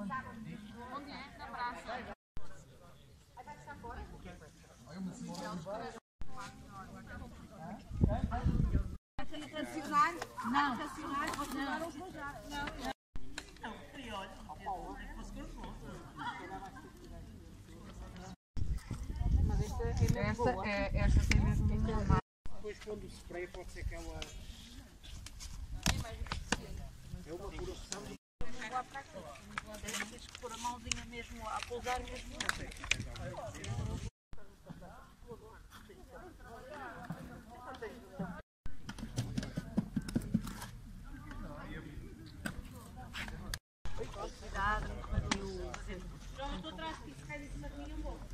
Onde é? Na praça. Racionar? Não. Racionar? Racionar ou já? Não. Esta tem mesmo uma. Depois quando o spray pode ser que ela... É uma curação. Vou lá para aqui. Tens que pôr a mãozinha mesmo a pousar mesmo. Cuidado, João, estou atrás de ti, se cai em cima de mim um pouco.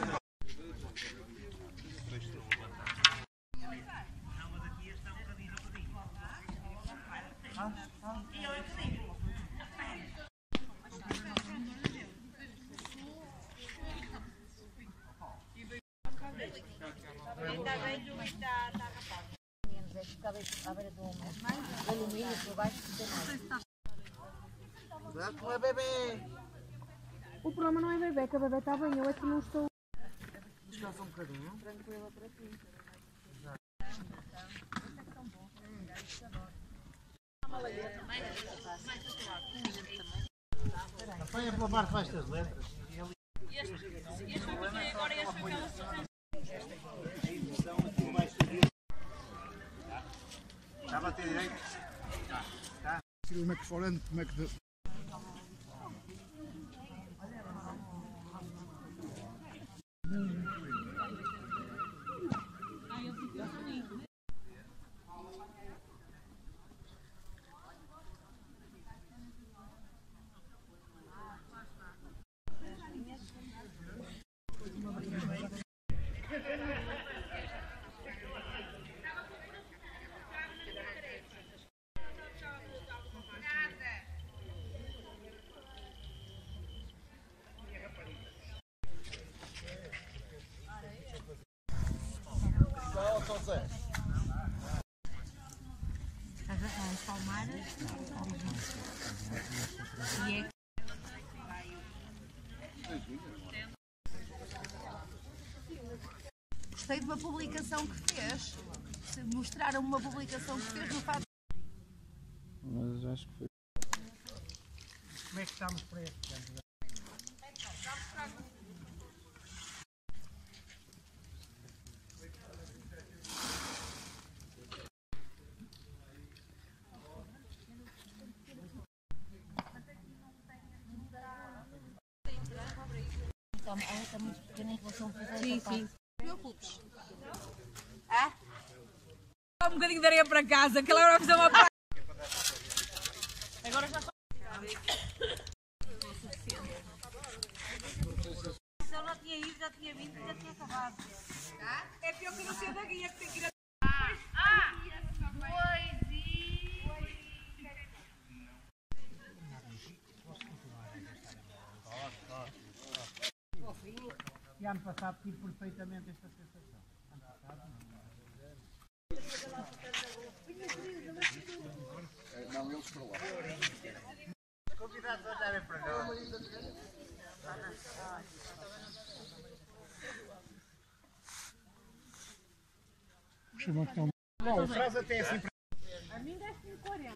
Ainda bem que está rapado. É que ficava à beira do alumínio por baixo e tudo mais. Cuidado com a bebê! O problema não é bebê, que a bebê está bem, eu é que não estou. Descansa um bocadinho. Tranquila para ti. Apanha pela parte baixo das letras. Este foi agora este foi aquela. Está a bater direito? Está. Como é que fora, como é que... As palmadas e é gostei de uma publicação que fez. Mostraram uma publicação que fez no fato. Mas acho que foi. Como é que estamos para este tempo? Ela está muito pequena em relação a fazer. Sim, sim. Preocupes. Ah? Um bocadinho de areia para casa, que ela agora vai fazer uma praia. Agora já só. Se eu já tinha ido, já tinha vindo e já tinha acabado. É pior que eu não sei da guia que tem que ir a. E ano passado tive perfeitamente esta sensação. Ano passado não, eles para lá. Convidados a olharem para nós. Não, traz até assim para... A mim deste-me 40.